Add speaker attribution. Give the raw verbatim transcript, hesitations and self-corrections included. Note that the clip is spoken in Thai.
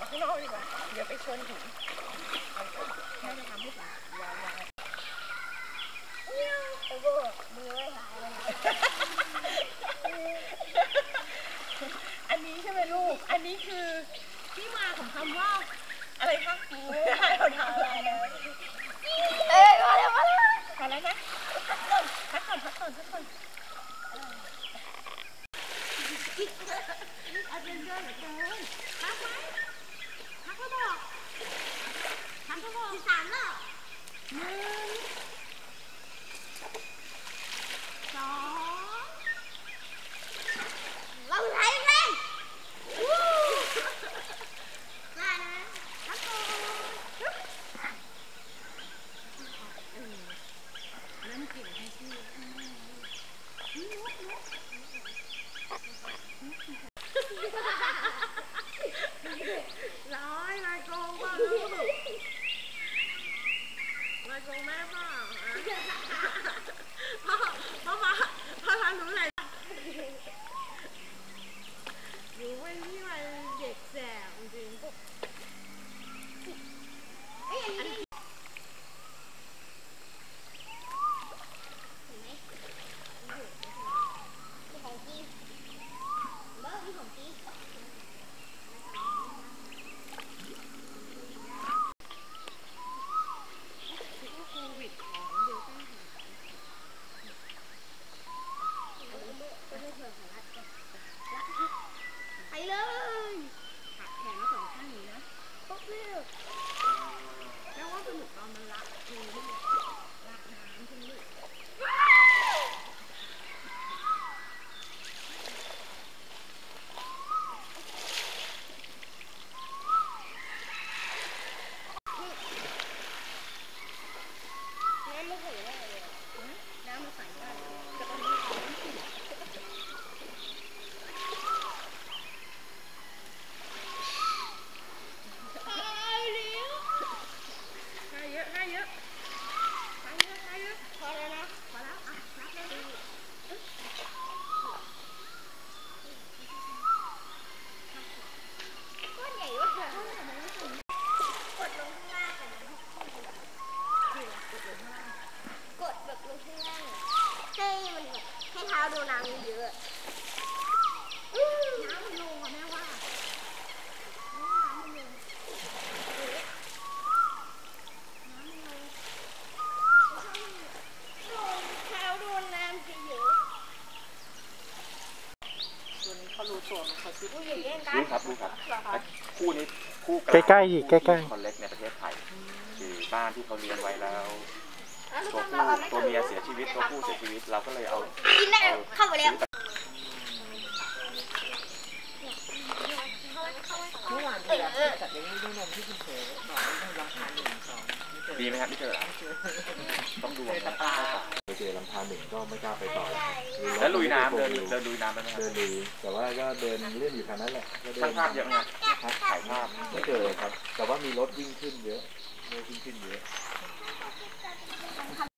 Speaker 1: มาข้างนอกดีกว่าเดี๋ยวไปชนหินแค่จะทำให้หินยาวๆเนี่ยตะโก้มือไม่หายเลยอันนี้ใช่ไหมลูกอันนี้คือที่มาของคำว่าอะไรคะใช่เราทำอะไรเลยเอ้ยมาแล้วมาแล้วพอแล้วนะพักก่อนพักก่อนพักก่อนพักก่อนเอาเดินเดินเหลือเกินพักไหมพักก็บอกพักก็บอกที่สามแล้วหนึ่งสองเราไหลแรงวู้ได้นะพักก่อนนั่นเก่งให้ชื่อนี่นกนกร้อยลายโกงบ้างลายโกงแม่บ้างพ่อพ่อมาพ่อมารู้อะไรอยู่ไว้ที่มันเด็กแสบจริงไอ้อันนี้ของจีเบอร์ที่ของจีไปเลยหักแขนมาสองข้างนี้นะปุ๊บเร็วแล้วว่าสนุกตอนมันรักคือรักน้ำขึ้นลูกน้ำไม่ใส่ได้เลยน้ำมันใส่ได้แต่ตอนนี้เยอะให้เยอะให้เยอะให้เยอะพอแล้วนะพอแล้วอ่ะนับเลยนะก้อนใหญ่วะค่ะกดลงข้างล่างกันนะกดลงข้างล่างกดแบบลงข้างล่างให้มันแบบให้เท้าโดนน้ำเยอะน้ำมันลงอ่ะแม่ว่าน้ำมันลงรู้ตัวมันเขาซื้อรู้ครับรู้ครับคู่นี้คู่ใกล้ๆอีกใกล้ๆคนเล็กในประเทศไทยคือบ้านที่เขาเลี้ยงไว้แล้วตัวผู้ตัวเมียเสียชีวิตตัวผู้เสียชีวิตเราก็เลยเอาเข้าไปแล้วเมื่อวานที่จัดเลี้ยงลูกนมที่คุณเผยบอกว่าลำพานหนึ่งสองดีไหมครับไม่เจอต้องดูว่าไปเจอลำพานหนึ่งก็ไม่กล้าไปต่อแล้วลุยน้ำเดินเดินลุยน้ำได้ไหมเดินลุยแต่ว่าก็เดินเล่นอยู่แถวนั้นแหละช่างภาพเยอะนะถ่ายภาพไม่เจอครับแต่ว่ามีรถวิ่งขึ้นเยอะรถวิ่งขึ้นเยอะ